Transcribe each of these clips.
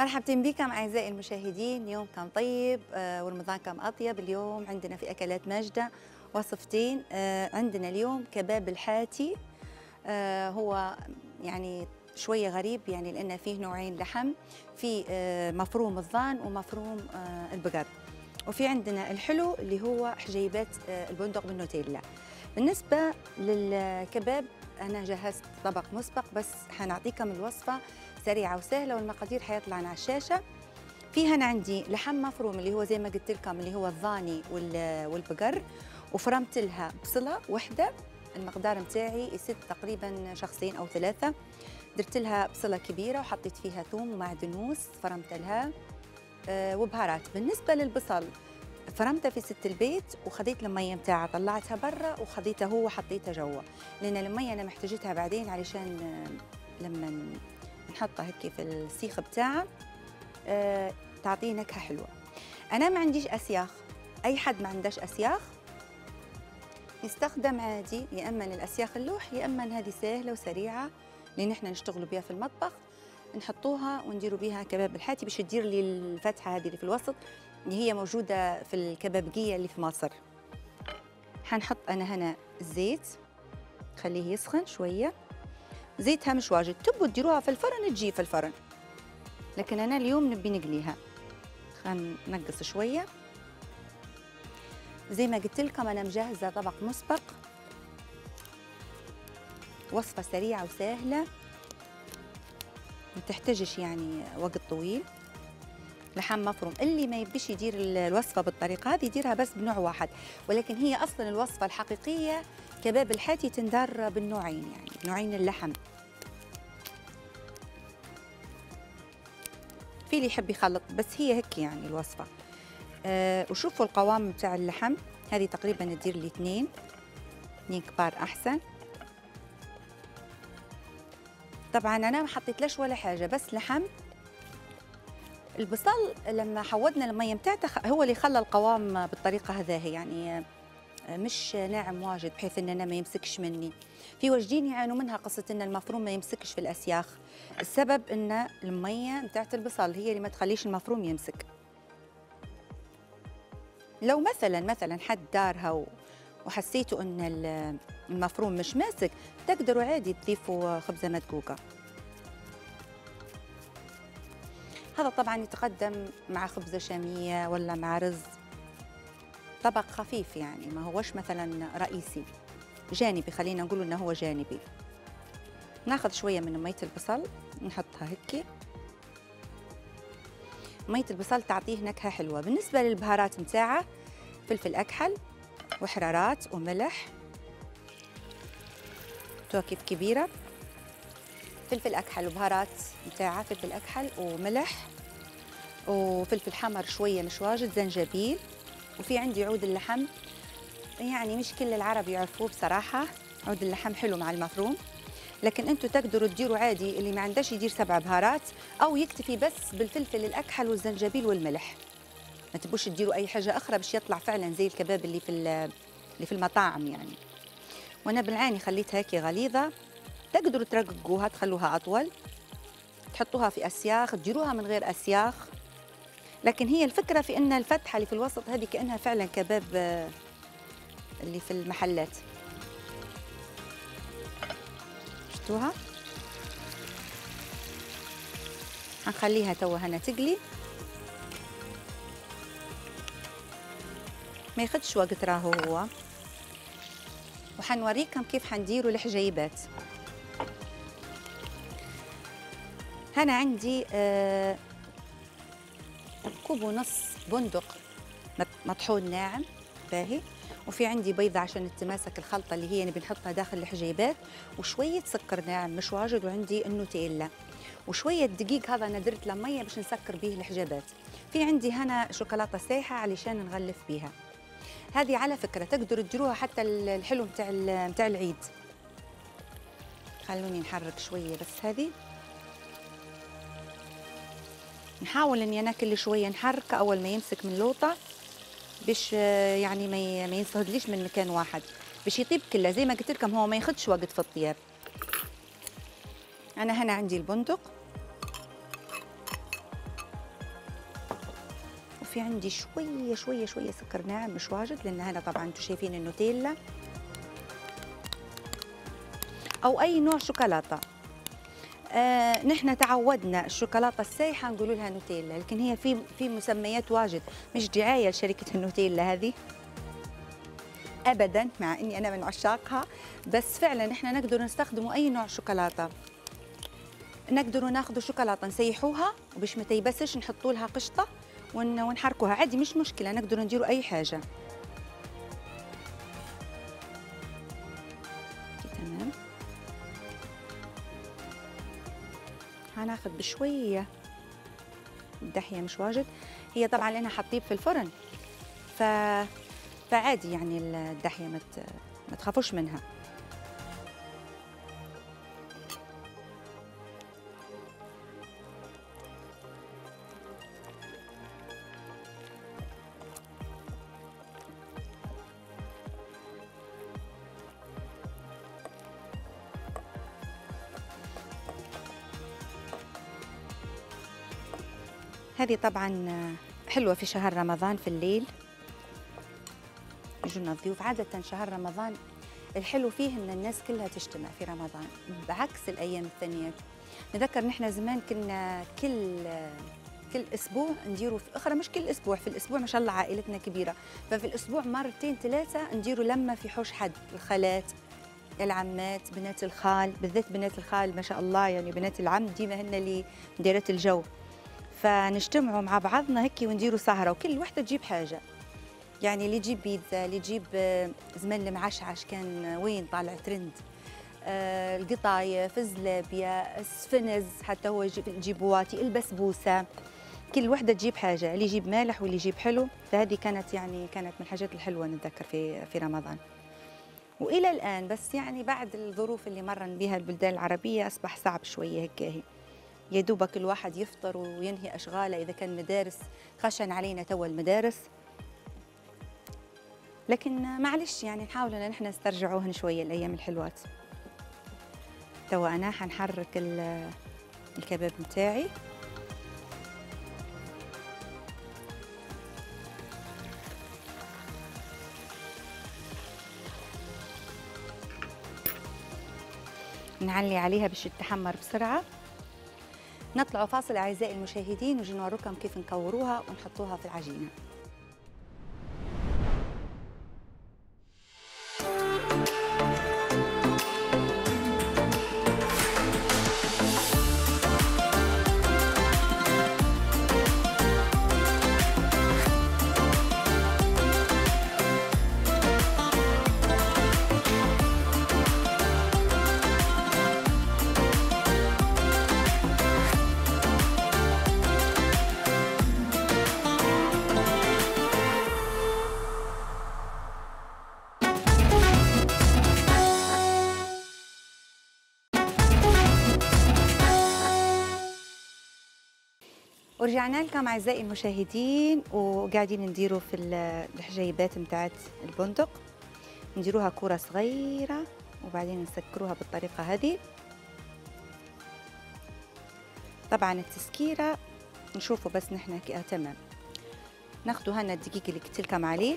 مرحبا بكم أعزائي المشاهدين، يومكم طيب ورمضانكم أطيب. اليوم عندنا في أكلات ماجدة وصفتين. عندنا اليوم كباب الحاتي. هو يعني شوية غريب يعني لأن فيه نوعين لحم، في مفروم الضان ومفروم البقر، وفي عندنا الحلو اللي هو حجيبات البندق بالنوتيلا. بالنسبة للكباب أنا جهزت طبق مسبق، بس حنعطيكم الوصفة سريعة وسهلة والمقادير حيطلع على الشاشة. فيها أنا عندي لحم مفروم اللي هو زي ما قلت لكم اللي هو الضاني والبقر، وفرمت لها بصلة وحدة، المقدار متاعي يسد تقريبا شخصين أو ثلاثة. درت لها بصلة كبيرة وحطيت فيها ثوم ومعدنوس فرمت لها وبهارات. بالنسبة للبصل فرمتها في ست البيت وخذيت المية متاعها، طلعتها برا وخذيتها هو وحطيتها جوا، لأن المية أنا محتاجتها بعدين علشان لما نحطها هيك في السيخ بتاعها تعطيه نكهة حلوة. أنا ما عنديش أسياخ، أي حد ما عندهش أسياخ يستخدم عادي، يا إما الأسياخ اللوح يا إما هذه سهلة وسريعة اللي نحن نشتغلوا بها في المطبخ، نحطوها ونديروا بيها كباب الحاتي باش تدير لي الفتحة هذه اللي في الوسط اللي هي موجودة في الكبابجية اللي في مصر. حنحط أنا هنا الزيت، خليه يسخن شوية، زيتها مش واجد، تبوا تديروها في الفرن تجي في الفرن، لكن أنا اليوم نبي نقليها. خلينا ننقص شوية. زي ما قلت لكم أنا مجهزة طبق مسبق، وصفة سريعة وسهلة ما تحتاجش يعني وقت طويل. لحم مفروم، اللي ما يبيش يدير الوصفة بالطريقة هذه يديرها بس بنوع واحد، ولكن هي أصلا الوصفة الحقيقية كباب الحاتي تندار بالنوعين، يعني نوعين اللحم. في اللي يحب يخلط، بس هي هيك يعني الوصفة. وشوفوا القوام بتاع اللحم، هذه تقريبا تدير لي اثنين كبار أحسن. طبعا أنا ما حطيتلاش ولا حاجة، بس لحم. البصل لما حودنا المية متاعته هو اللي خلى القوام بالطريقة هذه، يعني مش ناعم واجد بحيث اننا ما يمسكش مني. في واجدين يعانوا منها قصة ان المفروم ما يمسكش في الاسياخ، السبب ان المية متاعت البصل هي اللي ما تخليش المفروم يمسك. لو مثلا حد دارها وحسيتوا ان المفروم مش ماسك، تقدروا عادي تضيفوا خبزة مدقوقة. هذا طبعا يتقدم مع خبزة شامية ولا مع رز، طبق خفيف يعني ما هوش مثلا رئيسي، جانبي، خلينا نقول انه هو جانبي. ناخذ شويه من ميه البصل نحطها هيك، ميه البصل تعطيه نكهه حلوه. بالنسبه للبهارات متاعها فلفل اكحل وحرارات وملح، توكيف كبيره، فلفل اكحل وبهارات متاعها، فلفل اكحل وملح وفلفل حمر شويه مش واجد، زنجبيل، وفي عندي عود اللحم، يعني مش كل العرب يعرفوه بصراحة. عود اللحم حلو مع المفروم، لكن انتم تقدروا تديروا عادي، اللي ما عندهش يدير 7 بهارات او يكتفي بس بالفلفل الاكحل والزنجبيل والملح، ما تبوش تديروا اي حاجة اخرى باش يطلع فعلا زي الكباب اللي في المطاعم يعني. وانا بالعاني خليتها هيك غليظة، تقدروا ترققوها تخلوها اطول، تحطوها في اسياخ، تديروها من غير اسياخ، لكن هي الفكرة في ان الفتحة اللي في الوسط هذه كأنها فعلا كباب اللي في المحلات. شفتوها؟ حنخليها توا هنا تقلي، ما ياخدش وقت راهو هو، وحنوريكم كيف حنديروا الحجيبات. هنا عندي كوب ونص بندق مطحون ناعم باهي، وفي عندي بيضة عشان تتماسك الخلطة اللي هي نبي نحطها داخل الحجيبات، وشوية سكر ناعم مش واجد، وعندي النوتيلا، وشوية دقيق هذا أنا درت له مية باش نسكر به الحجيبات. في عندي هنا شوكولاتة سايحة علشان نغلف بيها. هذه على فكرة تقدروا تديروها حتى الحلو متاع العيد. خلوني نحرك شوية بس، هذه نحاول اني انا كل شوية نحركه اول ما يمسك من لوطة، باش يعني ما ينصهدليش من مكان واحد، باش يطيب كله. زي ما قلت لكم هو ما ياخدش وقت في الطياب. انا هنا عندي البندق في عندي شويه شويه شويه سكر ناعم مش واجد، لان هنا طبعا انتم شايفين النوتيلا او اي نوع شوكولاته. نحن تعودنا الشوكولاته السايحه نقول لها نوتيلا، لكن هي في مسميات واجد، مش دعايه لشركه النوتيلا هذه ابدا، مع اني انا من عشاقها، بس فعلا نحن نقدر نستخدموا اي نوع شوكولاته. نقدروا ناخذوا شوكولاته نسيحوها وباش ما تيبسش نحطوا لها قشطه ونحركوها عادي، مش مشكله، نقدروا نديروا اي حاجه. تمام. هناخذ بشويه الدحيه مش واجد، هي طبعا لانها حطيب في الفرن فعادي يعني الدحيه ما تخافوش منها. هذه طبعا حلوة في شهر رمضان في الليل، يجونا الضيوف. عادة شهر رمضان الحلو فيه ان الناس كلها تجتمع في رمضان بعكس الايام الثانية. نذكر نحن زمان كنا كل اسبوع نديروا في اخرى، مش كل اسبوع، في الاسبوع ما شاء الله عائلتنا كبيرة، ففي الاسبوع مرتين ثلاثة نديروا لمة في حوش حد، الخالات، العمات، بنات الخال، بالذات بنات الخال ما شاء الله، يعني بنات العم ديما هن اللي مديرات الجو، فنجتمعوا مع بعضنا هيك ونديروا سهرة، وكل وحدة تجيب حاجة، يعني اللي يجيب بيتزا، اللي يجيب زمان المعشعش كان وين طالع ترند، القطايف، الزلابية، السفنز، حتى هو يجيب بواتي، البسبوسة، كل وحدة تجيب حاجة، اللي يجيب مالح واللي يجيب حلو. فهذه كانت من الحاجات الحلوة نتذكر في رمضان. وإلى الآن، بس يعني بعد الظروف اللي مرن بها البلدان العربية أصبح صعب شوية هيك، هي يا دوبك الواحد يفطر وينهي أشغاله، إذا كان مدارس خشن علينا توا المدارس، لكن معلش يعني نحاول ان احنا نسترجعوهن شويه الايام الحلوات. توا انا حنحرك الكباب متاعي. نعلي عليها باش تتحمر بسرعه. نطلعوا فاصل اعزائي المشاهدين ونجي نوريكم كيف نكوروها ونحطوها في العجينه. ورجعنا لكم اعزائي المشاهدين، وقاعدين نديروا في الحجيبات نتاعت البندق، نديروها كرة صغيرة وبعدين نسكروها بالطريقة هذه. طبعا التسكيرة نشوفوا بس نحن تمام. ناخدوا هنا الدقيق اللي قلت لكم عليه،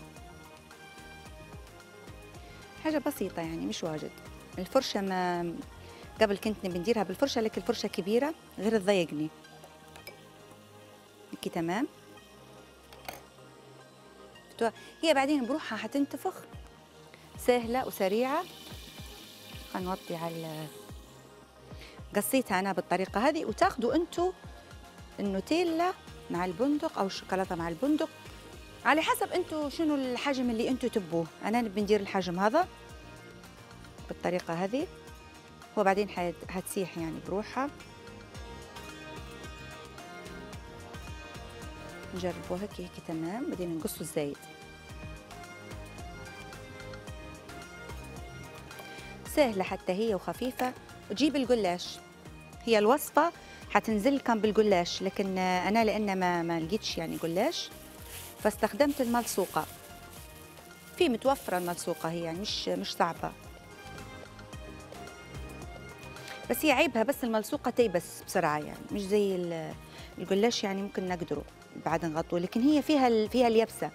حاجة بسيطة يعني مش واجد. الفرشة ما قبل كنت بنديرها بالفرشة، لكن الفرشة كبيرة غير تضايقني. هيك تمام. هي بعدين بروحها حتنتفخ، سهلة وسريعة. خلينا نوطي على قصيتها أنا بالطريقة هذه، وتاخدوا أنتوا النوتيلا مع البندق أو الشوكولاتة مع البندق على حسب أنتوا شنو الحجم اللي أنتوا تبوه. أنا نبي ندير الحجم هذا بالطريقة هذه، وبعدين حتسيح يعني بروحها. نجربوها هيك تمام، بعدين نقصوا الزايد. سهلة حتى هي وخفيفة. وتجيب الجلاش، هي الوصفة حتنزل لكم بالجلاش، لكن أنا لأن ما لقيتش يعني جلاش فاستخدمت الملصوقة. في متوفرة الملصوقة، هي يعني مش صعبة، بس هي عيبها بس الملصوقة تيبس بسرعة، يعني مش زي الجلاش، يعني ممكن نقدره بعد نغطوه، لكن هي فيها اليبسه.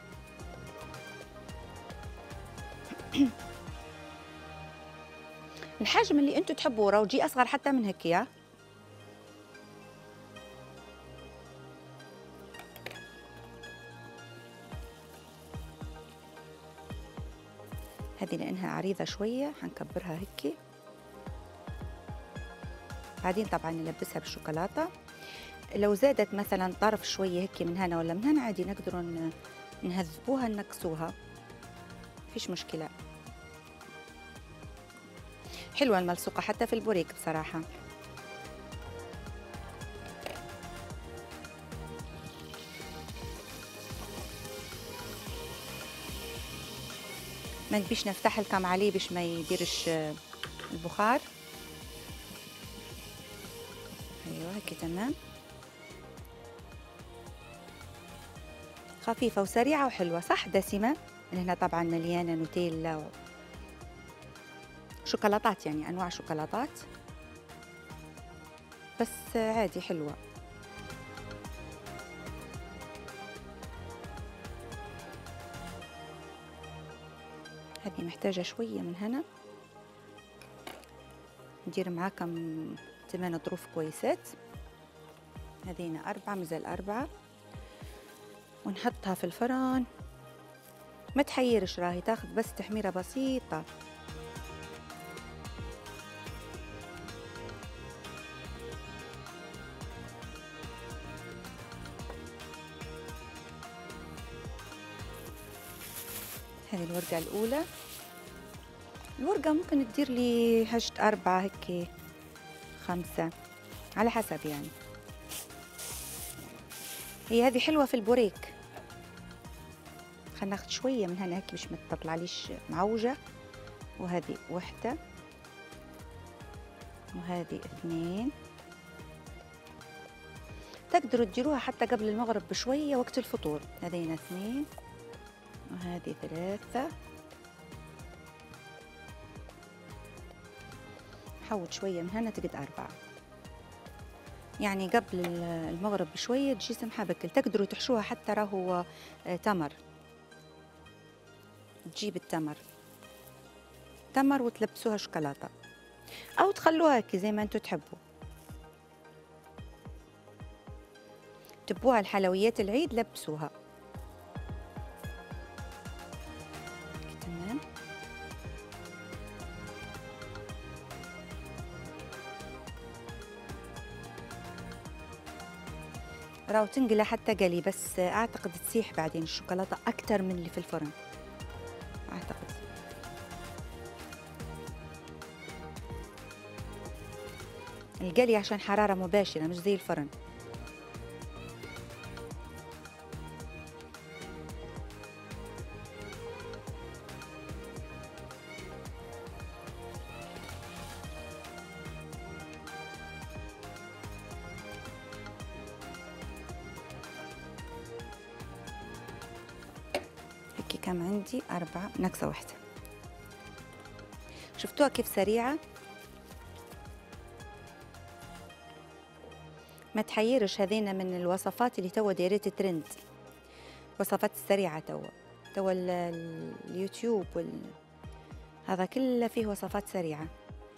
الحجم اللي انتم تحبوه، روجي اصغر حتى من هيك يا. هذه لانها عريضه شويه حنكبرها هيك، بعدين طبعا نلبسها بالشوكولاته. لو زادت مثلا طرف شويه هيك من هنا ولا من هنا عادي نقدروا نهذبوها ننكسوها، فيش مشكله. حلوه الملصوقه حتى في البوريك بصراحه. ما نبيش نفتح لكم عليه باش ما يديرش البخار. ايوه هيك تمام، خفيفه وسريعه وحلوه صح، دسمه. من هنا طبعا مليانه نوتيلا شوكولاتات، يعني انواع شوكولاتات، بس عادي حلوه. هذه محتاجه شويه من هنا، ندير معاكم 8 ظروف كويسات. هذينا 4 مازال 4، ونحطها في الفرن. ما تحيرش، راهي تاخذ بس تحميره بسيطه. هذه الورقه الاولى. الورقه ممكن تدير لي هجت 4 هيك 5 على حسب يعني. هي هذه حلوه في البوريك. خلينا ناخذ شويه من هنا هيك باش ما تطلعليش معوجه. وهذه وحده، وهذه 2. تقدروا تديروها حتى قبل المغرب بشويه وقت الفطور. هذين 2 وهذه 3. حوط شويه من هنا تقد 4، يعني قبل المغرب بشويه تجي سمحه بكل. تقدروا تحشوها حتى راهو تمر، تجيب التمر وتلبسوها شوكولاته، او تخلوها هيك زي ما انتم تحبوا. تبوها الحلويات العيد لبسوها. تمام. راهو تنقلى حتى قلي، بس اعتقد تسيح بعدين الشوكولاته اكثر من اللي في الفرن اعتقد. القلي عشان حراره مباشره مش زي الفرن. هيك كم عندي 4 ناقصه 1. شفتوها كيف سريعه؟ ما تحيرش، هذينا من الوصفات اللي توا دايرات ترند، وصفات السريعه توا اليوتيوب هذا كله فيه وصفات سريعه،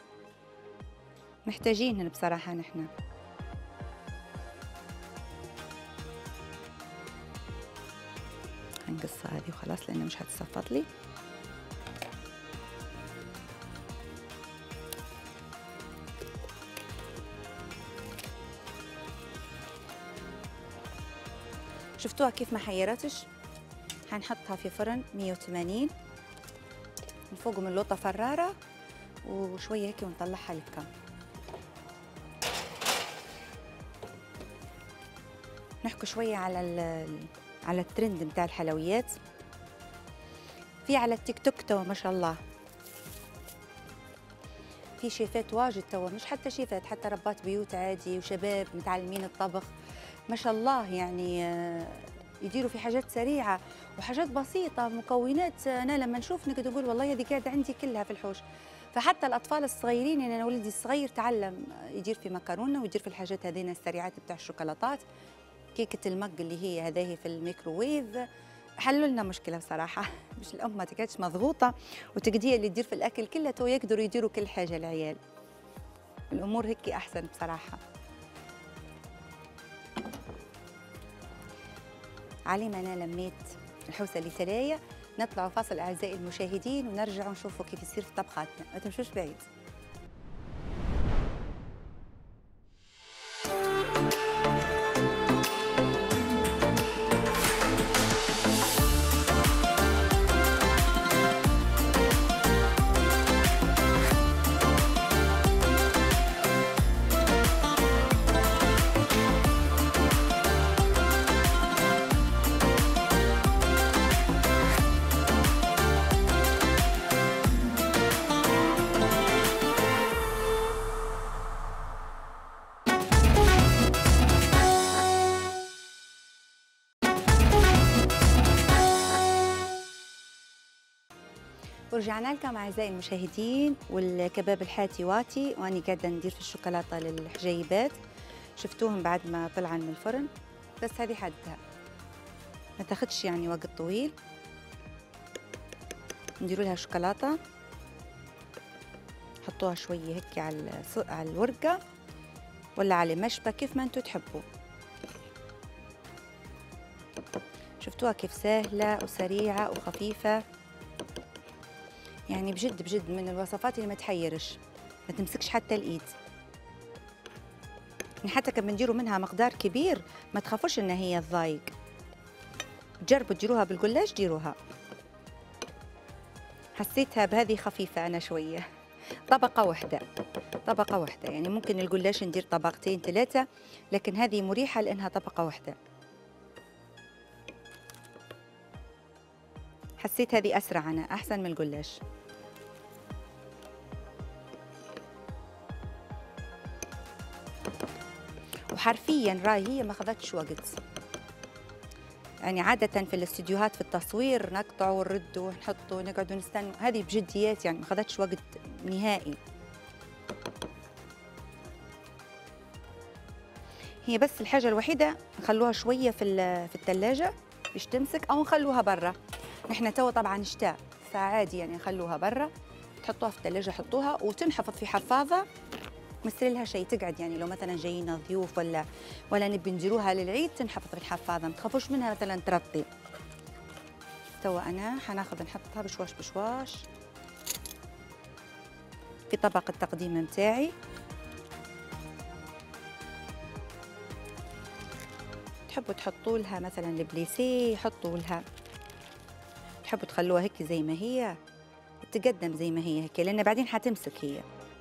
محتاجينهن بصراحه نحن. هنقصها هذه وخلاص لانه مش هتصفط لي. شفتوها كيف ما حيرتش؟ حنحطها في فرن 180 من فوق من لوطه فراره وشويه هيك ونطلعها للكم. نحكي شويه على الترند بتاع الحلويات. في على التيك توك توا ما شاء الله في شيفات واجد توا، مش حتى شيفات، حتى ربات بيوت عادي وشباب متعلمين الطبخ ما شاء الله، يعني يديروا في حاجات سريعه وحاجات بسيطه، مكونات انا لما نشوف نقدر نقول والله هذه قاعده عندي كلها في الحوش. فحتى الاطفال الصغيرين، يعني انا ولدي الصغير تعلم يدير في مكرونه ويدير في الحاجات هذين السريعات بتاع الشوكولاتات، كيكة المج اللي هي هذه في الميكروويف حلوا لنا مشكلة بصراحة. مش الأم ما تكادش مضغوطة وتقدية اللي تدير في الأكل كله تو يقدروا يديروا كل حاجة العيال. الأمور هيك أحسن بصراحة. علي ما أنا لميت الحوسة اللي سرايا، نطلعوا فاصل أعزائي المشاهدين ونرجعوا نشوفوا كيف يصير في طبخاتنا، ما تمشوش بعيد. ورجعنا لكم اعزائي المشاهدين، والكباب الحاتي واتي واني قاعده ندير في الشوكولاته للحجيبات. شفتوهم بعد ما طلعن من الفرن، بس هذه حدها ما تاخدش يعني وقت طويل. نديروا لها شوكولاته، حطوها شويه هيك على الورقه ولا على مشبك كيف ما انتم تحبوا. شفتوها كيف سهله وسريعه وخفيفه، يعني بجد بجد من الوصفات اللي ما تحيرش، ما تمسكش حتى الايد. يعني حتى كم نديروا منها مقدار كبير ما تخافوش ان هي تضايق. جربوا تديروها بالقلاش، ديروها. حسيتها بهذه خفيفه انا شويه. طبقه واحده، طبقه واحده، يعني ممكن القلاش ندير طبقتين ثلاثه، لكن هذه مريحه لانها طبقه واحده. حسيت هذه اسرع، انا احسن من القلاش. وحرفيا راي هي ما اخذتش وقت. يعني عادة في الاستديوهات في التصوير نقطع ونرد ونحط ونقعد ونستنى، هذه بجديات يعني ما اخذتش وقت نهائي. هي بس الحاجة الوحيدة نخلوها شوية في الثلاجة باش تمسك، أو نخلوها برا. نحن تو طبعا شتاء فعادي يعني نخلوها برا، تحطوها في الثلاجة، حطوها وتنحفظ في حفاظة مثل لها شيء تقعد. يعني لو مثلا جايين ضيوف ولا نبي نديروها للعيد تنحفظ في الحفاظه، ما تخافوش منها مثلا ترطي. تو انا حناخذ نحطها بشواش بشواش في طبق التقديم متاعي. تحبوا تحطوا لها مثلا البليسي، حطوا لها. تحبوا تخلوها هيك زي ما هي، تقدم زي ما هي هيك، لان بعدين حتمسك هي.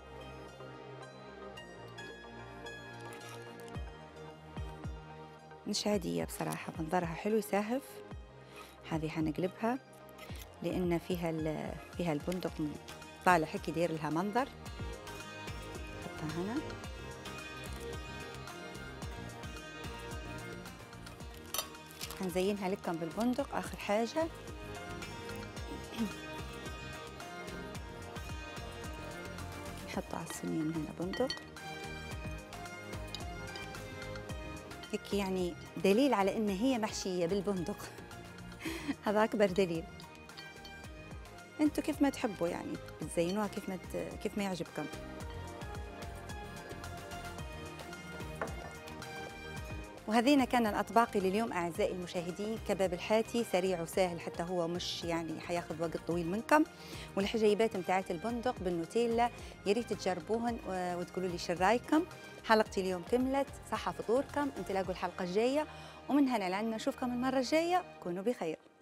مش عادية بصراحة، منظرها حلو يسهف. هذه حنقلبها لأن فيها البندق طالع هيك يدير لها منظر. حطها هنا. حنزينها لكم بالبندق آخر حاجة. نحطه على الصينية من هنا بندق هيك، يعني دليل على ان هي محشيه بالبندق. هذا اكبر دليل. انتوا كيف ما تحبوا يعني بتزينوها كيف ما يعجبكم. وهذين كان الاطباق لليوم اعزائي المشاهدين. كباب الحاتي سريع وسهل، حتى هو مش يعني حياخذ وقت طويل منكم. والحجيبات متاعت البندق بالنوتيلا يا ريت تجربوهن وتقولوا لي شو رايكم. حلقتي اليوم كملت، صحة فطوركم، انتلاقوا الحلقة الجاية، ومن هنا لعنا نشوفكم المرة الجاية. كونوا بخير.